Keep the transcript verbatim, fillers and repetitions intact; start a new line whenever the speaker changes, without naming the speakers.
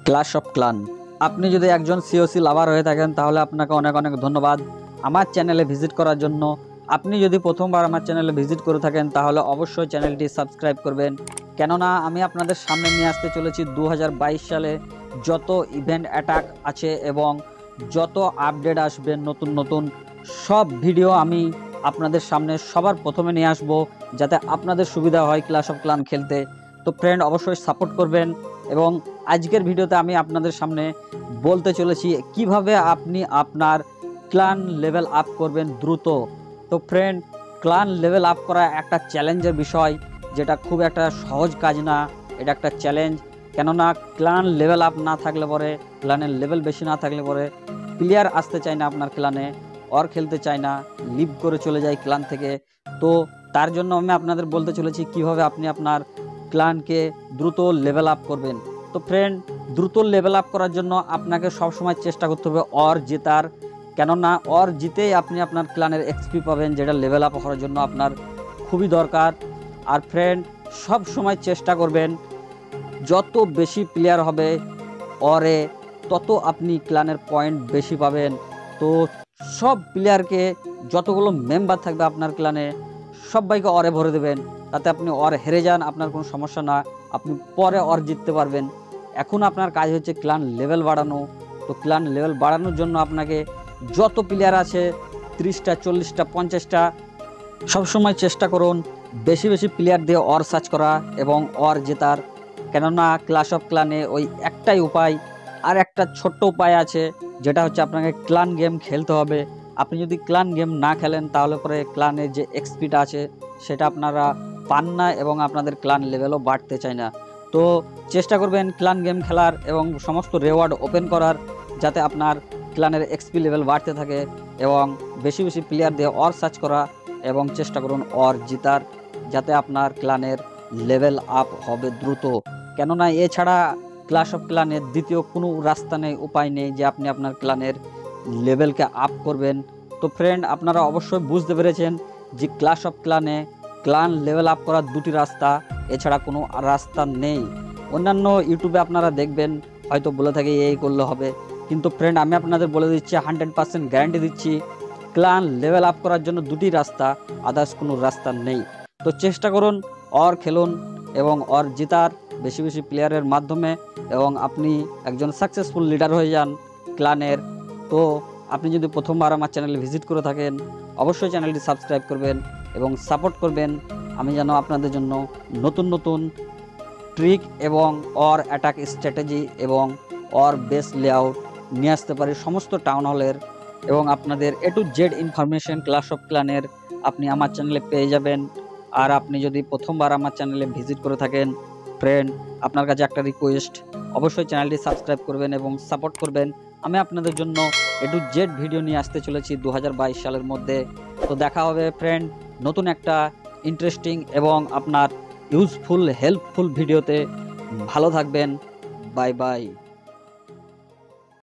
Class of clan. আপনি যদি একজন সিওসি লাভার হয়ে থাকেন তাহলে আপনাকে অনেক অনেক ধন্যবাদ আমার চ্যানেলে ভিজিট করার জন্য। আপনি যদি প্রথমবার আমার চ্যানেলে ভিজিট করে থাকেন তাহলে অবশ্যই চ্যানেলটি সাবস্ক্রাইব করবেন, কেননা আমি আপনাদের সামনে নিয়ে আসতে চলেছি দু হাজার বাইশ সালে যত ইভেন্ট অ্যাটাক আছে এবং যত আপডেট আসবে নতুন নতুন সব ভিডিও আমি আপনাদের সামনে সবার প্রথমে নিয়ে আসব, যাতে আপনাদের সুবিধা হয় ক্লাশ অফ ক্লান খেলতে। তো ফ্রেন্ড, অবশ্যই সাপোর্ট করবেন। এবং আজকের ভিডিওতে আমি আপনাদের সামনে বলতে চলেছি কিভাবে আপনি আপনার ক্লান লেভেল আপ করবেন দ্রুত। তো ফ্রেন্ড, ক্লান লেভেল আপ করা একটা চ্যালেঞ্জের বিষয়, যেটা খুব একটা সহজ কাজ না, এটা একটা চ্যালেঞ্জ। কেননা ক্লান লেভেল আপ না থাকলে পরে, ক্লানের লেভেল বেশি না থাকলে পরে প্লেয়ার আসতে চায় না আপনার ক্লানে, অর খেলতে চায় না, লিভ করে চলে যায় ক্লান থেকে। তো তার জন্য আমি আপনাদের বলতে চলেছি কিভাবে আপনি আপনার ক্লানকে দ্রুত লেভেল আপ করবেন। তো ফ্রেন্ড, দ্রুত লেভেল আপ করার জন্য আপনাকে সবসময় চেষ্টা করতে হবে অর জেতার, কেননা অর জিতেই আপনি আপনার ক্লানের এক্সপি পাবেন, যেটা লেভেল আপ হওয়ার জন্য আপনার খুবই দরকার। আর ফ্রেন্ড, সব সময় চেষ্টা করবেন যত বেশি প্লেয়ার হবে অরে তত আপনি ক্লানের পয়েন্ট বেশি পাবেন। তো সব প্লেয়ারকে, যতগুলো মেম্বার থাকবে আপনার ক্লানে সবাইকে অরে ভরে দেবেন, তাতে আপনি অর হেরে যান আপনার কোনো সমস্যা না, আপনি পরে অর জিততে পারবেন। এখন আপনার কাজ হচ্ছে ক্লান লেভেল বাড়ানো। তো ক্লান লেভেল বাড়ানোর জন্য আপনাকে যত প্লেয়ার আছে ত্রিশটা, চল্লিশটা, পঞ্চাশটা, সবসময় চেষ্টা করুন বেশি বেশি প্লেয়ার দিয়ে অর সার্চ করা এবং অর জেতার। কেননা ক্লাশ অফ ক্লানে ওই একটাই উপায়, আর একটা ছোট্ট উপায় আছে, যেটা হচ্ছে আপনাকে ক্লান গেম খেলতে হবে। আপনি যদি ক্লান গেম না খেলেন তাহলে পরে ক্লানের যে এক্সপিটা আছে সেটা আপনারা পান না এবং আপনাদের ক্লান লেভেলও বাড়তে চায় না। তো চেষ্টা করবেন ক্লান গেম খেলার এবং সমস্ত রেওয়ার্ড ওপেন করার, যাতে আপনার ক্লানের এক্সপি লেভেল বাড়তে থাকে, এবং বেশি বেশি প্লেয়ার দিয়ে অর সার্চ করা এবং চেষ্টা করুন অর জিতার, যাতে আপনার ক্লানের লেভেল আপ হবে দ্রুত। কেননা এছাড়া ক্লাশ অফ ক্লানের দ্বিতীয় কোনো রাস্তা নেই, উপায় নেই যে আপনি আপনার ক্লানের লেভেলকে আপ করবেন। তো ফ্রেন্ড, আপনারা অবশ্যই বুঝতে পেরেছেন যে ক্লাশ অফ ক্লানে ক্লান লেভেল আপ করার দুটি রাস্তা, এছাড়া কোনো রাস্তা নেই। অন্যান্য ইউটিউবে আপনারা দেখবেন হয়তো বলে থাকে এই করলে হবে, কিন্তু ফ্রেন্ড আমি আপনাদের বলে দিচ্ছি, হান্ড্রেড পার্সেন্ট গ্যারান্টি দিচ্ছি, ক্লান লেভেল আপ করার জন্য দুটি রাস্তা, আদার্স কোনো রাস্তা নেই। তো চেষ্টা করুন অর খেলুন এবং অর জেতার বেশি বেশি প্লেয়ারের মাধ্যমে, এবং আপনি একজন সাকসেসফুল লিডার হয়ে যান ক্লানের। তো আপনি যদি প্রথমবার আমার চ্যানেলে ভিজিট করে থাকেন অবশ্যই চ্যানেলটি সাবস্ক্রাইব করবেন এবং সাপোর্ট করবেন, আমি যেন আপনাদের জন্য নতুন নতুন ট্রিক এবং অর অ্যাটাক স্ট্র্যাটেজি এবং অর বেস লেআউট নিয়ে আসতে পারি সমস্ত টাউন হলের, এবং আপনাদের A to Z information clash of ক্লানের আপনি আমার চ্যানেলে পেয়ে যাবেন। আর আপনি যদি প্রথমবার আমার চ্যানেলে ভিজিট করে থাকেন ফ্রেন্ড, আপনার কাছে একটা রিকোয়েস্ট, অবশ্যই চ্যানেলটি সাবস্ক্রাইব করবেন এবং সাপোর্ট করবেন। আমি আপনাদের জন্য এ টু জেড ভিডিও নিয়ে আসতে চলেছি দু হাজার বাইশ সালের মধ্যে। তো দেখা হবে ফ্রেন্ড নতুন একটা ইন্টারেস্টিং এবং আপনার ইউজফুল হেল্পফুল ভিডিওতে। ভালো থাকবেন, বাই বাই।